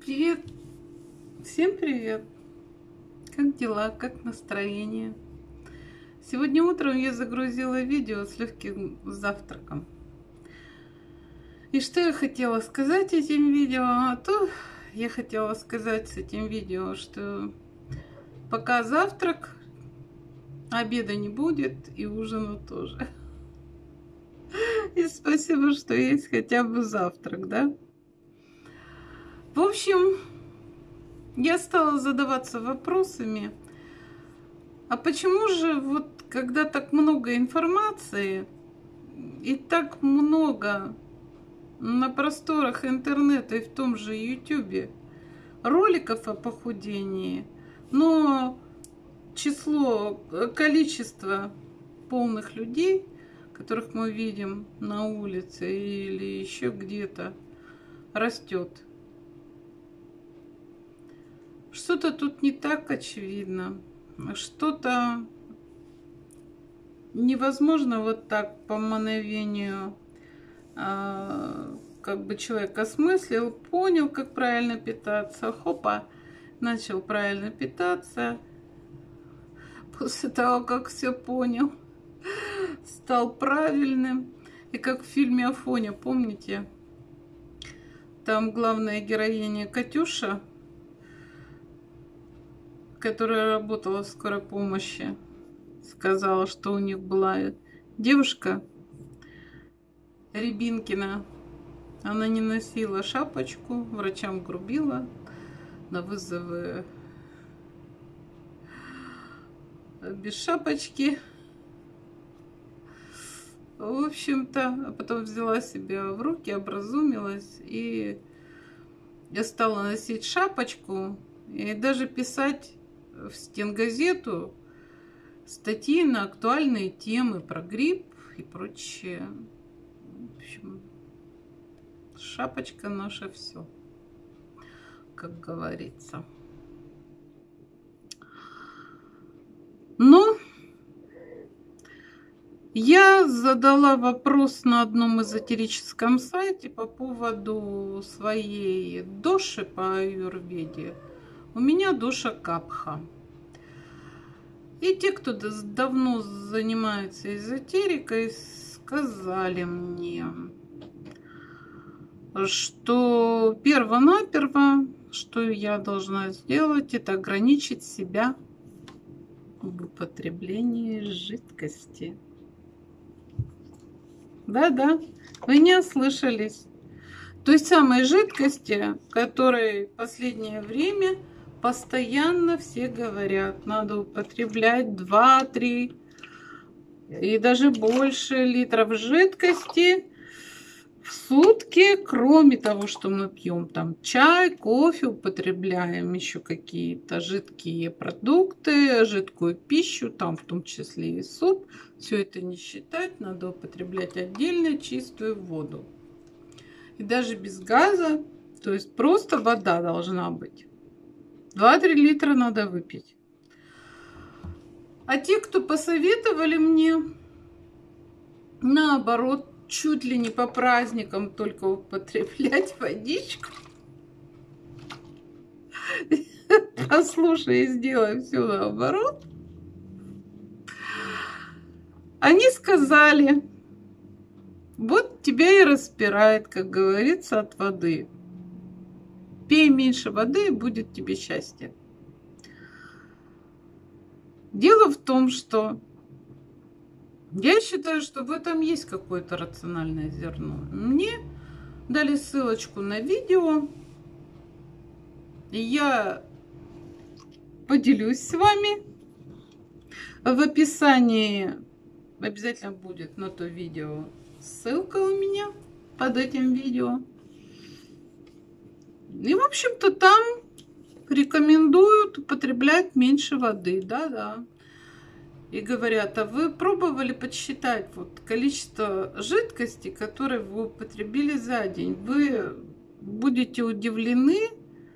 Привет! Всем привет! Как дела? Как настроение? Сегодня утром я загрузила видео с легким завтраком. И что я хотела сказать этим видео? Я хотела сказать с этим видео, что пока завтрак, обеда не будет и ужина тоже. И спасибо, что есть хотя бы завтрак, да? В общем, я стала задаваться вопросами, а почему же вот когда так много информации и так много на просторах интернета и в том же YouTube роликов о похудении, но количество полных людей, которых мы видим на улице или еще где-то, растет? Что-то тут не так очевидно. Что-то невозможно вот так по мановению, как бы человек осмыслил, понял, как правильно питаться, хопа, начал правильно питаться. После того, как все понял, стал правильным. И как в фильме «Афоня», помните? Там главная героиня Катюша, которая работала в скорой помощи, сказала, что у них была девушка Рябинкина. Она не носила шапочку, врачам грубила, на вызовы без шапочки. В общем-то, а потом взяла себя в руки, образумилась и я стала носить шапочку и даже писать в стенгазету статьи на актуальные темы про грипп и прочее. В общем, шапочка наша все, как говорится. Но я задала вопрос на одном эзотерическом сайте по поводу своей доши по аюрведе. У меня доша Капха. И те, кто давно занимается эзотерикой, сказали мне, что перво-наперво, что я должна сделать, это ограничить себя в употреблении жидкости. Да-да, вы не ослышались. Той самой жидкости, которой в последнее время постоянно все говорят, надо употреблять 2-3 и даже больше литров жидкости в сутки, кроме того, что мы пьем там чай, кофе, употребляем еще какие-то жидкие продукты, жидкую пищу, там в том числе и суп. Все это не считать, надо употреблять отдельно чистую воду. И даже без газа, то есть просто вода должна быть. 2-3 литра надо выпить. А те, кто посоветовали мне, наоборот, чуть ли не по праздникам только употреблять водичку. Послушай и сделай все наоборот. Они сказали, вот тебя и распирает, как говорится, от воды. Пей меньше воды, и будет тебе счастье. Дело в том, что я считаю, что в этом есть какое-то рациональное зерно. Мне дали ссылочку на видео, и я поделюсь с вами. В описании обязательно будет на то видео ссылка у меня под этим видео. И, в общем-то, там рекомендуют употреблять меньше воды. Да-да. И говорят, а вы пробовали подсчитать вот количество жидкости, которое вы употребили за день? Вы будете удивлены.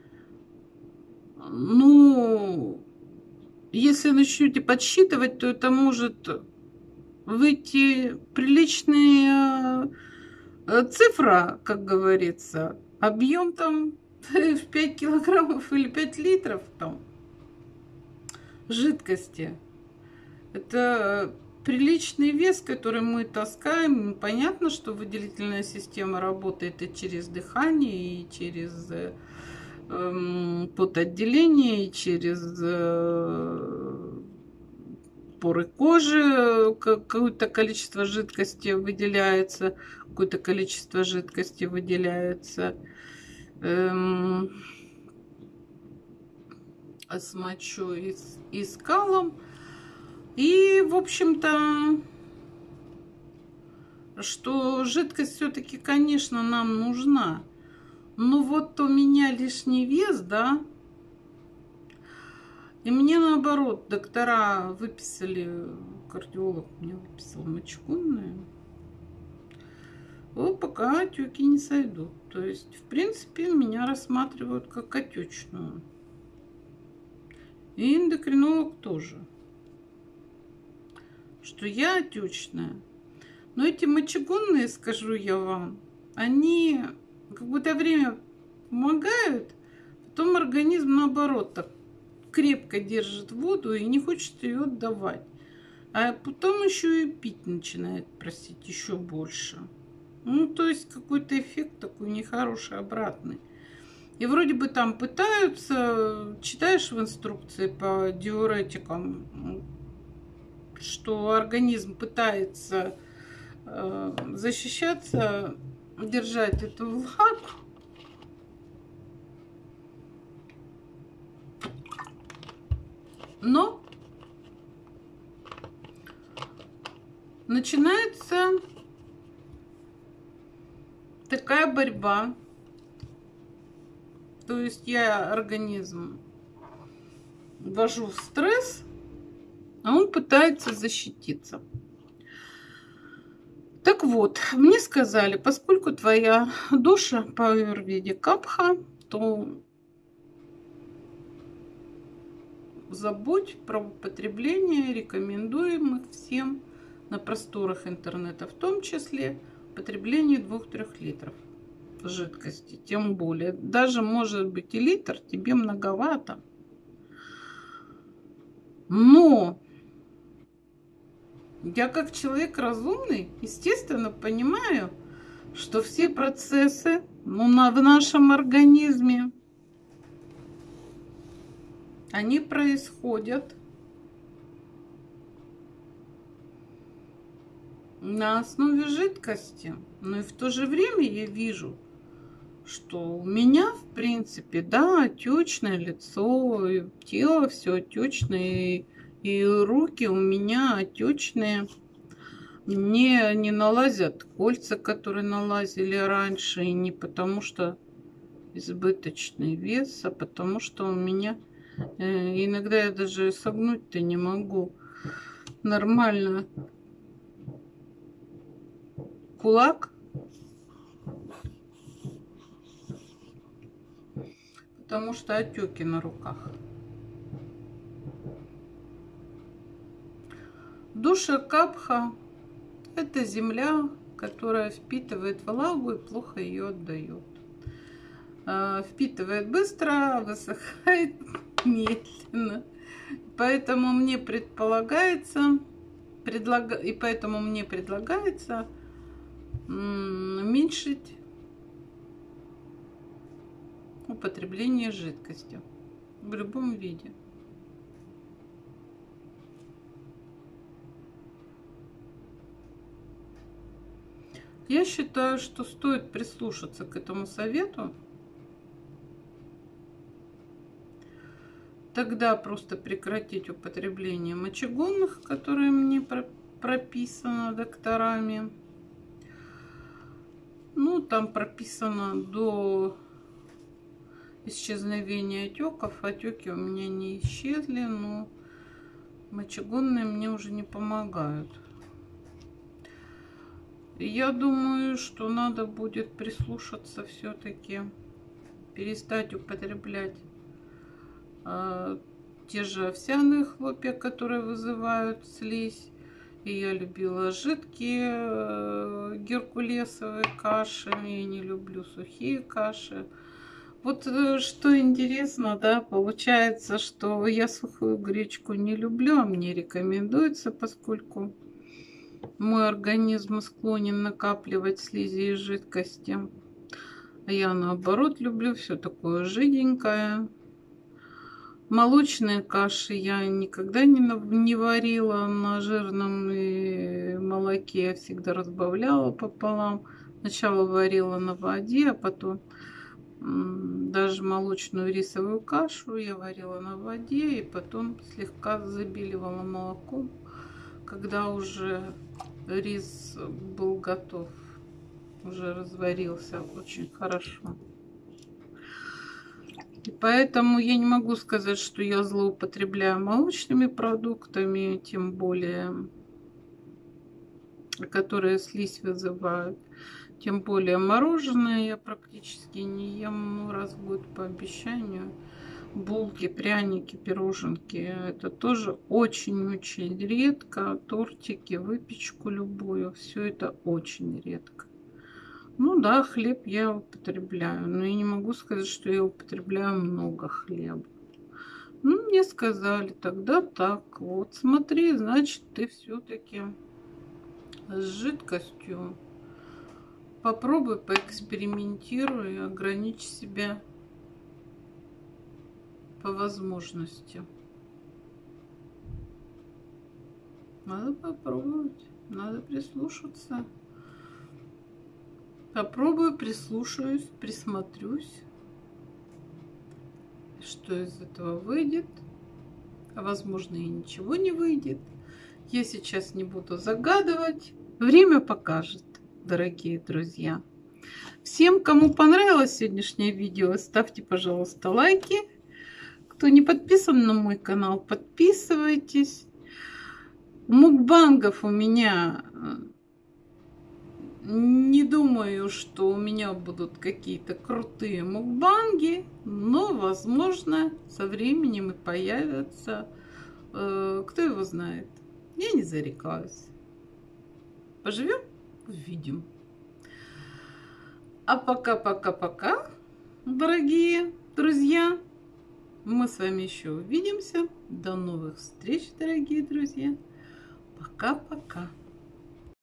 Ну, если начнете подсчитывать, то это может выйти приличная цифра, как говорится. Объем там в 5 килограммов или 5 литров там жидкости. Это приличный вес, который мы таскаем. Понятно, что выделительная система работает и через дыхание, и через потоотделение, и через поры кожи какое-то количество жидкости выделяется, какое-то количество жидкости выделяется. С мочой и с калом. И, в общем-то, что жидкость все-таки, конечно, нам нужна. Но вот у меня лишний вес, да, и мне наоборот доктора выписали, кардиолог мне выписал мочегонные. Вот пока отеки не сойдут. То есть, в принципе, меня рассматривают как отечную. И эндокринолог тоже. Что я отечная. Но эти мочегонные, скажу я вам, они какое-то время помогают, потом организм наоборот так крепко держит воду и не хочет ее отдавать. А потом еще и пить начинает просить еще больше. Ну, то есть какой-то эффект такой нехороший, обратный. И вроде бы там пытаются, читаешь в инструкции по диуретикам, что организм пытается защищаться, держать эту влагу. Но начинается такая борьба. То есть я организм ввожу в стресс, а он пытается защититься. Так вот, мне сказали, поскольку твоя душа по аюрведе капха, то забудь про употребление рекомендуемых всем на просторах интернета, в том числе употребление 2-3 литров жидкости. Тем более, даже может быть и литр тебе многовато. Но я как человек разумный, естественно, понимаю, что все процессы в нашем организме, они происходят на основе жидкости. Но и в то же время я вижу, что у меня, в принципе, да, отечное лицо, и тело все отечное, и руки у меня отечные. Мне не налазят кольца, которые налазили раньше, и не потому что избыточный вес, а потому что у меня иногда я даже согнуть-то не могу нормально кулак, потому что отеки на руках. Душа капха — это земля, которая впитывает влагу и плохо ее отдает. Впитывает быстро, высыхает медленно. Поэтому мне предлагается уменьшить употребление жидкости в любом виде. Я считаю, что стоит прислушаться к этому совету. Тогда просто прекратить употребление мочегонных, которые мне прописано докторами. Ну, там прописано до исчезновения отеков. Отеки у меня не исчезли, но мочегонные мне уже не помогают. Я думаю, что надо будет прислушаться все-таки, перестать употреблять те же овсяные хлопья, которые вызывают слизь. И я любила жидкие геркулесовые каши. Я не люблю сухие каши. Вот что интересно, да, получается, что я сухую гречку не люблю, а мне рекомендуется, поскольку мой организм склонен накапливать слизи и жидкости. А я наоборот люблю все такое жиденькое. Молочные каши я никогда не варила на жирном молоке. Я всегда разбавляла пополам. Сначала варила на воде, а потом даже молочную рисовую кашу я варила на воде и потом слегка забеливала молоком, когда уже рис был готов, уже разварился очень хорошо. И поэтому я не могу сказать, что я злоупотребляю молочными продуктами, тем более, которые слизь вызывают. Тем более мороженое я практически не ем, ну, раз в год по обещанию. Булки, пряники, пироженки — это тоже очень-очень редко. Тортики, выпечку любую — все это очень редко. Ну да, хлеб я употребляю, но я не могу сказать, что я употребляю много хлеба. Ну, мне сказали тогда так. Вот, смотри, значит, ты все-таки с жидкостью попробуй, поэкспериментируй, ограничь себя по возможности. Надо попробовать, надо прислушаться. Попробую, прислушаюсь, присмотрюсь, что из этого выйдет. А возможно, и ничего не выйдет. Я сейчас не буду загадывать. Время покажет, дорогие друзья. Всем, кому понравилось сегодняшнее видео, ставьте, пожалуйста, лайки. Кто не подписан на мой канал, подписывайтесь. Мукбангов у меня... Не думаю, что у меня будут какие-то крутые мукбанги, но, возможно, со временем и появятся. Кто его знает? Я не зарекаюсь. Поживем — увидим. А пока-пока-пока, дорогие друзья. Мы с вами еще увидимся. До новых встреч, дорогие друзья. Пока-пока.